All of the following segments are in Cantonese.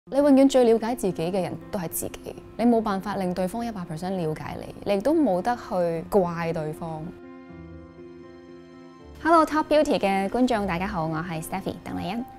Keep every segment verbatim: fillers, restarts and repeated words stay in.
你永遠最了解自己嘅人都係自己，你冇辦法令對方一百 percent 了解你，你亦都冇得去怪對方。Hello Top Beauty 嘅觀眾，大家好，我係 Stephy 鄧麗欣。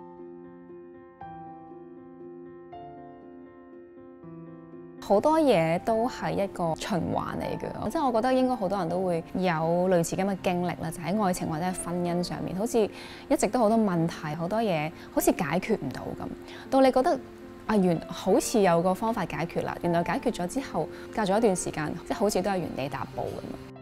好多嘢都係一個循環嚟嘅，即係我覺得應該好多人都會有類似咁嘅經歷啦，就喺愛情或者係婚姻上面，好似一直都好多問題，好多嘢好似解決唔到咁。到你覺得啊，原好似有個方法解決啦，原來解決咗之後，隔咗一段時間，即係好似都係原地踏步咁。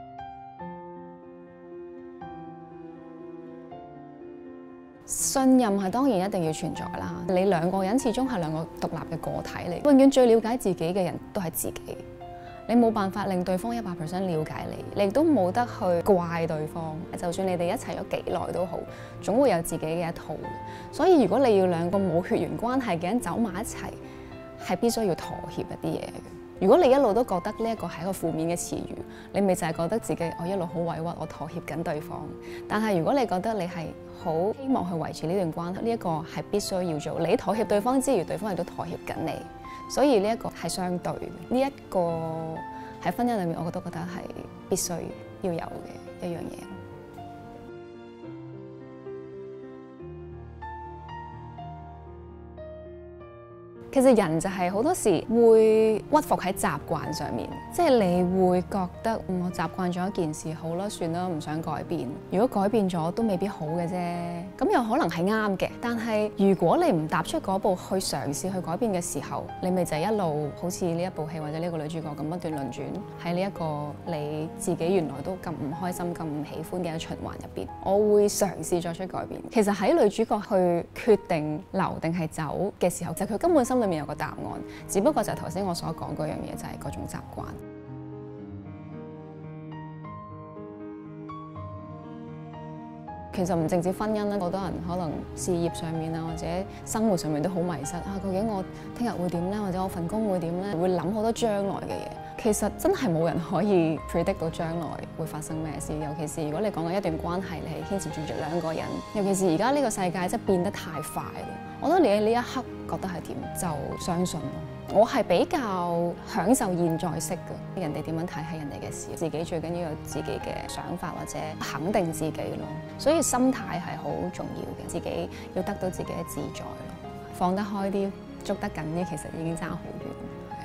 信任係當然一定要存在啦。你兩個人始終係兩個獨立嘅個體嚟，永遠最了解自己嘅人都係自己。你冇辦法令對方一百 percent 了解你，你亦都冇得去怪對方。就算你哋一齊咗幾耐都好，總會有自己嘅一套。所以如果你要兩個冇血緣關係嘅人走埋一齊，係必須要妥協一啲嘢嘅。如果你一路都覺得呢一個係一個負面嘅詞語，你咪就係覺得自己我一路好委屈，我妥協緊對方。但係如果你覺得你係好希望去維持呢段關係，呢一個係必須要做。你妥協對方之餘，對方亦都妥協緊你，所以呢一個係相對嘅。呢一個喺婚姻裏面，我都覺得係必須要有嘅一樣嘢。其實人就係好多時會屈服喺習慣上面，即係你會覺得、嗯、我習慣咗一件事，好啦，算啦，唔想改變。如果改變咗都未必好嘅啫，咁有可能係啱嘅。但係如果你唔踏出嗰步去嘗試去改變嘅時候，你咪就係一路好似呢一部戲或者呢個女主角咁不斷輪轉喺呢一個你自己原來都咁唔開心、咁唔喜歡嘅循環入邊。我會嘗試作出改變。其實喺女主角去決定留定係走嘅時候，就係佢根本心裏面有個答案，只不過就係頭先我所講嗰樣嘢，就係嗰種習慣。其實唔淨止婚姻啦，好多人可能事業上面啊，或者生活上面都好迷失啊。究竟我聽日會點咧？或者我份工會點咧？會諗好多將來嘅嘢。其實真係冇人可以 predict 到將來會發生咩事，尤其是如果你講緊一段關係，你係牽涉住住兩個人，尤其是而家呢個世界真係變得太快啦。我覺得你喺呢一刻覺得係點，就相信咯。我係比較享受現在式嘅，人哋點樣睇係人哋嘅事，自己最緊要有自己嘅想法或者肯定自己咯。所以心態係好重要嘅，自己要得到自己嘅自在咯，放得開啲，捉得緊啲，其實已經爭好遠。